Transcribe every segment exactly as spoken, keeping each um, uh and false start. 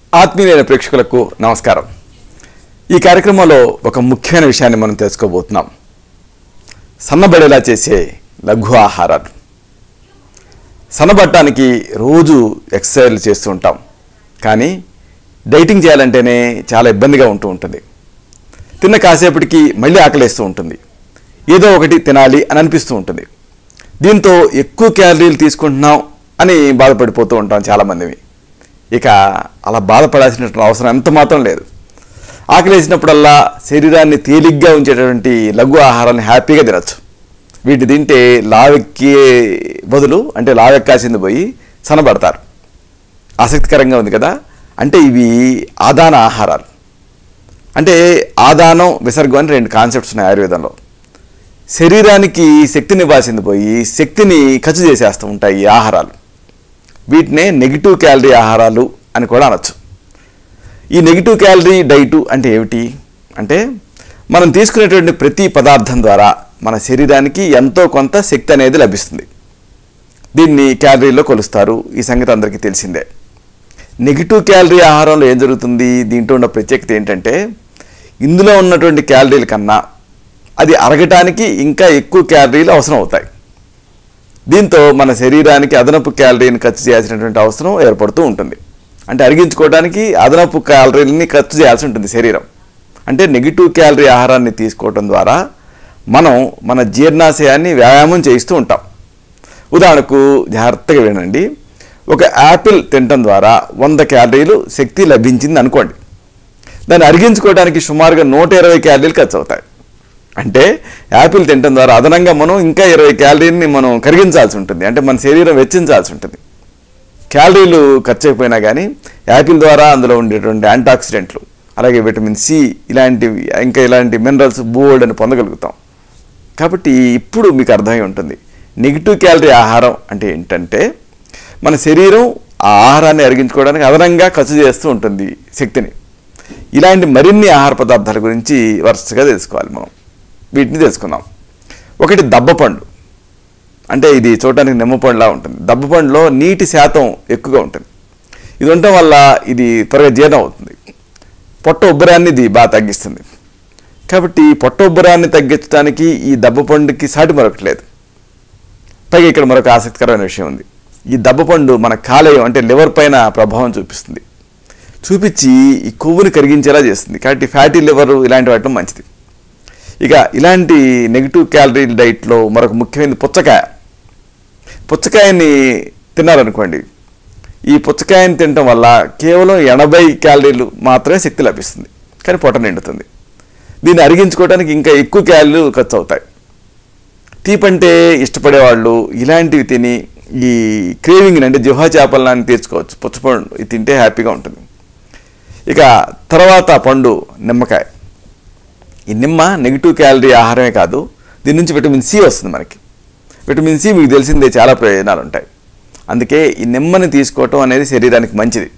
ఆత్మీయులైన ప్రేక్షకులకు నమస్కారం. ఈ కార్యక్రమంలో ఒక ముఖ్యమైన విషయాన్ని మనం తెలుసుకోబోతున్నాం. సన్నబడేలా చేసే లఘు ఆహారాలు. సన్నబడటానికి రోజు ఎక్సర్సైజ్ చేస్తూ ఉంటాం, కానీ డైటింగ్ చేయాలంటేనే చాలా ఇబ్బందిగా ఉంటూ ఉంటుంది. తిన్న కాసేపటికి మళ్ళీ ఆకలేస్తూ ఉంటుంది, ఏదో ఒకటి తినాలి అని అనిపిస్తూ ఉంటుంది. దీంతో ఎక్కువ క్యాలరీలు తీసుకుంటున్నాం అని బాధపడిపోతూ ఉంటాం చాలామంది. ఇక అలా బాధపడాల్సిన అవసరం ఎంత మాత్రం లేదు. ఆకలేసినప్పుడల్లా శరీరాన్ని తేలిగ్గా ఉంచేటటువంటి లఘు ఆహారాన్ని హ్యాపీగా తినచ్చు. వీటి తింటే లావెక్కే బదులు అంటే లావెక్కాల్సింది పోయి సన్నబడతారు. ఆసక్తికరంగా ఉంది కదా. అంటే ఇవి ఆదాన ఆహారాలు. అంటే ఆదానం, విసర్గం అని రెండు కాన్సెప్ట్స్ ఉన్నాయి ఆయుర్వేదంలో. శరీరానికి శక్తిని ఇవ్వాల్సింది పోయి శక్తిని ఖర్చు చేసేస్తూ ఉంటాయి ఈ ఆహారాలు. వీటినే నెగిటివ్ క్యాలరీ ఆహారాలు అని కూడా అనొచ్చు. ఈ నెగిటివ్ క్యాలరీ డైటు అంటే ఏమిటి అంటే, మనం తీసుకునేటువంటి ప్రతి పదార్థం ద్వారా మన శరీరానికి ఎంతో కొంత శక్తి అనేది లభిస్తుంది. దీన్ని క్యాలరీలో కొలుస్తారు. ఈ సంగతి అందరికీ తెలిసిందే. నెగిటివ్ క్యాలరీ ఆహారంలో ఏం జరుగుతుంది, దీంట్లో ఉన్న ప్రత్యేకత ఏంటంటే, ఇందులో ఉన్నటువంటి క్యాలరీల కన్నా అది అరగటానికి ఇంకా ఎక్కువ క్యాలరీలు అవసరం అవుతాయి. దీంతో మన శరీరానికి అదనపు క్యాలరీని ఖర్చు చేయాల్సినటువంటి అవసరం ఏర్పడుతూ ఉంటుంది. అంటే అరిగించుకోవడానికి అదనపు క్యాలరీలని ఖర్చు చేయాల్సి ఉంటుంది శరీరం. అంటే నెగిటివ్ క్యాలరీ ఆహారాన్ని తీసుకోవడం ద్వారా మనం మన జీర్ణాశయాన్ని వ్యాయామం చేయిస్తూ ఉంటాం. ఉదాహరణకు జాగ్రత్తగా వినండి. ఒక యాపిల్ తినడం ద్వారా వంద క్యాలరీలు శక్తి లభించింది అనుకోండి. దాన్ని అరిగించుకోవడానికి సుమారుగా నూట ఇరవై క్యాలరీలు ఖర్చు అవుతాయి. అంటే యాపిల్ తినడం ద్వారా అదనంగా మనం ఇంకా ఇరవై క్యాలరీని మనం కరిగించాల్సి ఉంటుంది. అంటే మన శరీరం వెచ్చించాల్సి ఉంటుంది. క్యాలరీలు ఖర్చు అయిపోయినా కానీ యాపిల్ ద్వారా అందులో ఉండేటువంటి యాంటాక్సిడెంట్లు, అలాగే విటమిన్ సి, ఇలాంటివి ఇంకా ఇలాంటి మినరల్స్ బోల్డ్ అని పొందగలుగుతాం. కాబట్టి ఇప్పుడు మీకు అర్థమై ఉంటుంది నెగిటివ్ క్యాలరీ ఆహారం అంటే ఏంటంటే, మన శరీరం ఆ ఆహారాన్ని అరిగించుకోవడానికి అదనంగా ఖర్చు చేస్తూ ఉంటుంది శక్తిని. ఇలాంటి మరిన్ని ఆహార పదార్థాల గురించి వరుసగా తెలుసుకోవాలి మనం. వీటిని తెలుసుకుందాం. ఒకటి దబ్బపండు. అంటే ఇది చూడటానికి నిమ్మపండులా ఉంటుంది. దబ్బపండులో నీటి శాతం ఎక్కువగా ఉంటుంది. ఇది ఉండటం వల్ల ఇది త్వరగా జీర్ణం అవుతుంది. పొట్ట ఉబ్బరాన్ని ఇది బాగా తగ్గిస్తుంది. కాబట్టి పొట్ట ఉబ్బరాన్ని తగ్గించడానికి ఈ దబ్బపండుకి సాటి మరొకట్లేదు. పైగా ఇక్కడ మరొక ఆసక్తికరమైన విషయం ఉంది. ఈ దబ్బపండు మన కాలేయం అంటే లివర్ పైన ప్రభావం చూపిస్తుంది. చూపించి ఈ కొవ్వుని కరిగించేలా చేస్తుంది. కాబట్టి ఫ్యాటీ లివర్ ఇలాంటి వాటిలో మంచిది. ఇక ఇలాంటి నెగిటివ్ క్యాలరీ డైట్లో మరొక ముఖ్యమైనది పుచ్చకాయ. పుచ్చకాయని తిన్నారనుకోండి, ఈ పుచ్చకాయని తినడం వల్ల కేవలం ఎనభై క్యాలరీలు మాత్రమే శక్తి లభిస్తుంది, కానీ పొట్ట నిండుతుంది. దీన్ని అరిగించుకోవడానికి ఇంకా ఎక్కువ క్యాలరీలు ఖర్చు అవుతాయి. తీపంటే ఇష్టపడేవాళ్ళు ఇలాంటివి తిని ఈ క్రేవింగ్ని అంటే జిహ్వా చేపలని తీర్చుకోవచ్చు. పుచ్చపండు ఇది తింటే హ్యాపీగా ఉంటుంది. ఇక తర్వాత పండు నిమ్మకాయ. ఈ నిమ్మ నెగిటివ్ క్యాలరీ ఆహారమే కాదు, దీని నుంచి విటమిన్ సి వస్తుంది మనకి. విటమిన్ సి మీకు తెలిసిందే చాలా ప్రయోజనాలు ఉంటాయి. అందుకే ఈ నిమ్మని తీసుకోవటం అనేది శరీరానికి మంచిది.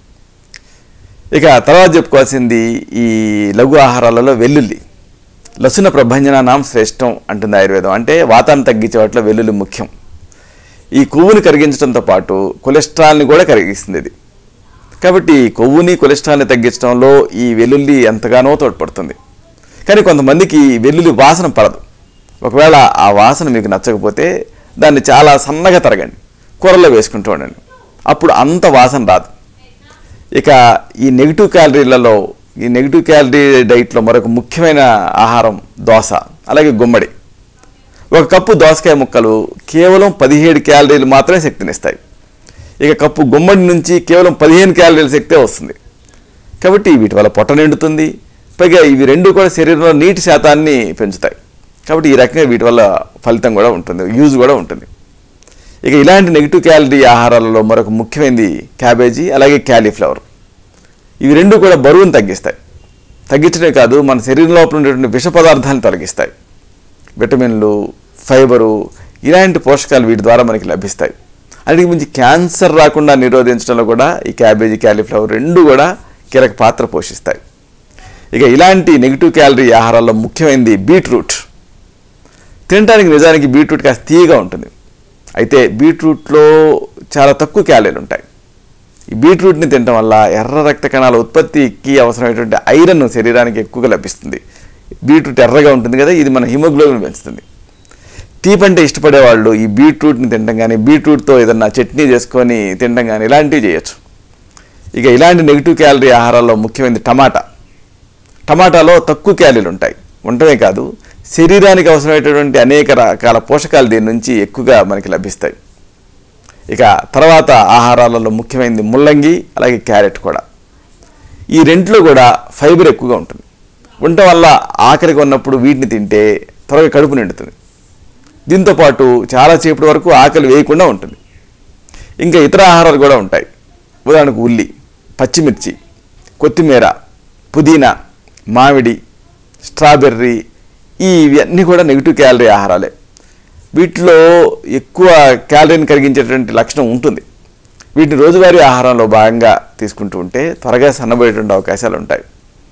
ఇక తర్వాత చెప్పుకోవాల్సింది ఈ లఘు ఆహారాలలో వెల్లుల్లి. లసున ప్రభంజనానాం శ్రేష్టం అంటుంది ఆయుర్వేదం. అంటే వాతాన్ని తగ్గించే వాటిలో వెల్లుల్లి ముఖ్యం. ఈ కొవ్వుని కరిగించడంతో పాటు కొలెస్ట్రాల్ని కూడా కరిగిస్తుంది ఇది. కాబట్టి కొవ్వుని కొలెస్ట్రాల్ని తగ్గించడంలో ఈ వెల్లుల్లి ఎంతగానో తోడ్పడుతుంది. కానీ కొంతమందికి వెల్లుల్లి వాసన పడదు. ఒకవేళ ఆ వాసన మీకు నచ్చకపోతే దాన్ని చాలా సన్నగా తరగండి, కూరల్లో వేసుకుంటూ ఉండండి. అప్పుడు అంత వాసన రాదు. ఇక ఈ నెగిటివ్ క్యాలరీలలో ఈ నెగిటివ్ క్యాలరీ డైట్లో మరొక ముఖ్యమైన ఆహారం దోస, అలాగే గుమ్మడి. ఒక కప్పు దోసకాయ ముక్కలు కేవలం పదిహేడు క్యాలరీలు మాత్రమే శక్తినిస్తాయి. ఇక కప్పు గుమ్మడి నుంచి కేవలం పదిహేను క్యాలరీల శక్తే వస్తుంది. కాబట్టి వీటి వల్ల పొట్ట నిండుతుంది. పైగా ఇవి రెండు కూడా శరీరంలో నీటి శాతాన్ని పెంచుతాయి. కాబట్టి ఈ రకంగా వీటి వల్ల ఫలితం కూడా ఉంటుంది, యూజ్ కూడా ఉంటుంది. ఇక ఇలాంటి నెగిటివ్ క్యాలరీ ఆహారాలలో మరొక ముఖ్యమైనది క్యాబేజీ, అలాగే క్యాలీఫ్లవర్. ఇవి రెండు కూడా బరువును తగ్గిస్తాయి. తగ్గించడమే కాదు, మన శరీరం లోపల ఉండేటువంటి విష పదార్థాలను తొలగిస్తాయి. విటమిన్లు, ఫైబరు ఇలాంటి పోషకాలు వీటి ద్వారా మనకి లభిస్తాయి. అన్నిటికి మించి క్యాన్సర్ రాకుండా నిరోధించడంలో కూడా ఈ క్యాబేజీ, క్యాలీఫ్లవర్ రెండు కూడా కీలక పాత్ర పోషిస్తాయి. ఇక ఇలాంటి నెగిటివ్ క్యాలరీ ఆహారాల్లో ముఖ్యమైనది బీట్రూట్. తినడానికి నిజానికి బీట్రూట్ కాస్త తీయగా ఉంటుంది. అయితే బీట్రూట్లో చాలా తక్కువ క్యాలరీలు ఉంటాయి. ఈ బీట్రూట్ని తినడం వల్ల ఎర్ర రక్త కణాల ఉత్పత్తికి అవసరమైనటువంటి ఐరన్ శరీరానికి ఎక్కువగా లభిస్తుంది. బీట్రూట్ ఎర్రగా ఉంటుంది కదా, ఇది మన హిమోగ్లోబిన్ పెంచుతుంది. తీపి అంటే ఇష్టపడే వాళ్ళు ఈ బీట్రూట్ని తినడం కానీ, బీట్రూట్తో ఏదన్నా చట్నీ చేసుకొని తినడం కానీ ఇలాంటివి చేయొచ్చు. ఇక ఇలాంటి నెగిటివ్ క్యాలరీ ఆహారాల్లో ముఖ్యమైనది టమాటా. టమాటాలో తక్కువ క్యాలరీలు ఉంటాయి. ఉండటమే కాదు, శరీరానికి అవసరమైనటువంటి అనేక రకాల పోషకాలు దీని నుంచి ఎక్కువగా మనకి లభిస్తాయి. ఇక తర్వాత ఆహారాలలో ముఖ్యమైనది ముల్లంగి, అలాగే క్యారెట్ కూడా. ఈ రెంట్లో కూడా ఫైబర్ ఎక్కువగా ఉంటుంది. ఉండటం వల్ల ఆకలిగా ఉన్నప్పుడు వీటిని తింటే త్వరగా కడుపు నిండుతుంది. దీంతోపాటు చాలాసేపటి వరకు ఆకలి వేయకుండా ఉంటుంది. ఇంకా ఇతర ఆహారాలు కూడా ఉంటాయి. ఉదాహరణకు ఉల్లి, పచ్చిమిర్చి, కొత్తిమీర, పుదీనా, మామిడి, స్ట్రాబెర్రీ, ఇవన్నీ కూడా నెగిటివ్ క్యాలరీ ఆహారాలే. వీటిలో ఎక్కువ క్యాలరీని కరిగించేటువంటి లక్షణం ఉంటుంది. వీటిని రోజువారీ ఆహారంలో భాగంగా తీసుకుంటూ ఉంటే త్వరగా సన్నబోయేటువంటి అవకాశాలు ఉంటాయి.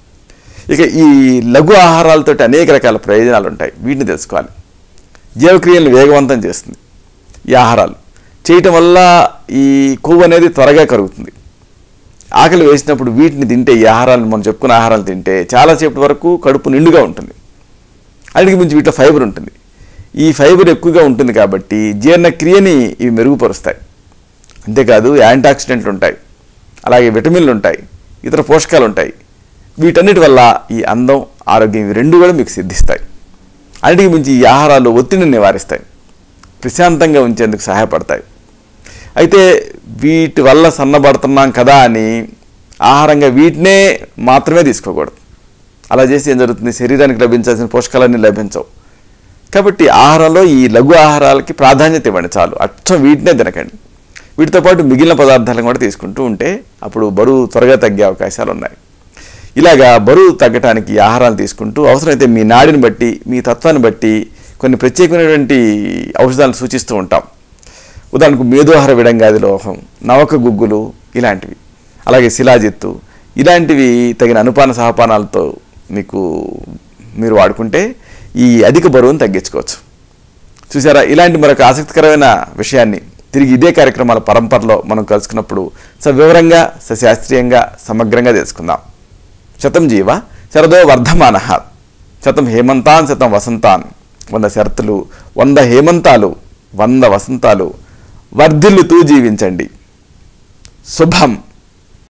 ఇక ఈ లఘు ఆహారాలతో అనేక రకాల ప్రయోజనాలు ఉంటాయి. వీటిని తెలుసుకోవాలి. జీవక్రియలను వేగవంతం చేస్తుంది ఈ ఆహారాలు. చేయటం వల్ల ఈ కొవ్వు అనేది త్వరగా కరుగుతుంది. ఆకలి వేసినప్పుడు వీటిని తింటే, ఈ ఆహారాలను మనం చెప్పుకున్న ఆహారాలు తింటే చాలాసేపటి వరకు కడుపు నిండుగా ఉంటుంది. అన్నిటికి మించి వీటిలో ఫైబర్ ఉంటుంది. ఈ ఫైబర్ ఎక్కువగా ఉంటుంది కాబట్టి జీర్ణక్రియని ఇవి మెరుగుపరుస్తాయి. అంతేకాదు యాంటాక్సిడెంట్లు ఉంటాయి, అలాగే విటమిన్లు ఉంటాయి, ఇతర పోషకాలు ఉంటాయి. వీటన్నిటి వల్ల ఈ అందం, ఆరోగ్యం ఇవి రెండు కూడా మీకు సిద్ధిస్తాయి. అన్నిటికి మించి ఈ ఆహారాలు ఒత్తిడిని నివారిస్తాయి, ప్రశాంతంగా ఉంచేందుకు సహాయపడతాయి. అయితే వీటి వల్ల సన్నబడుతున్నాం కదా అని ఆహారంగా వీటినే మాత్రమే తీసుకోకూడదు. అలా చేసి ఏం జరుగుతుంది, శరీరానికి లభించాల్సిన పోషకాలన్నీ లభించవు. కాబట్టి ఆహారంలో ఈ లఘు ఆహారాలకి ప్రాధాన్యత ఇవ్వండి చాలు. అచ్చం వీటినే తినకండి. వీటితో పాటు మిగిలిన పదార్థాలను కూడా తీసుకుంటూ ఉంటే అప్పుడు బరువు త్వరగా తగ్గే అవకాశాలు ఉన్నాయి. ఇలాగా బరువు తగ్గడానికి ఈ ఆహారాలు తీసుకుంటూ అవసరమైతే మీ నాడిని బట్టి, మీ తత్వాన్ని బట్టి కొన్ని ప్రత్యేకమైనటువంటి ఔషధాలను సూచిస్తూ ఉంటాం. ఉదాహరణకు మేధోహార విడంగాది లోహం, నవక గుగ్గులు ఇలాంటివి, అలాగే శిలాజిత్తు ఇలాంటివి తగిన అనుపాన సహపానాలతో మీకు మీరు వాడుకుంటే ఈ అధిక బరువును తగ్గించుకోవచ్చు. చూసారా, ఇలాంటి మరొక ఆసక్తికరమైన విషయాన్ని తిరిగి ఇదే కార్యక్రమాల పరంపరలో మనం కలుసుకున్నప్పుడు సవివరంగా, సశాస్త్రీయంగా, సమగ్రంగా తెలుసుకుందాం. శతం జీవ శరదో వర్ధమానః, శతం హేమంతాన్ శతం వసంతాన్, వంద శరతులు, వంద హేమంతాలు, వంద వసంతాలు వర్ధిల్లుతూ జీవించండి. శుభం.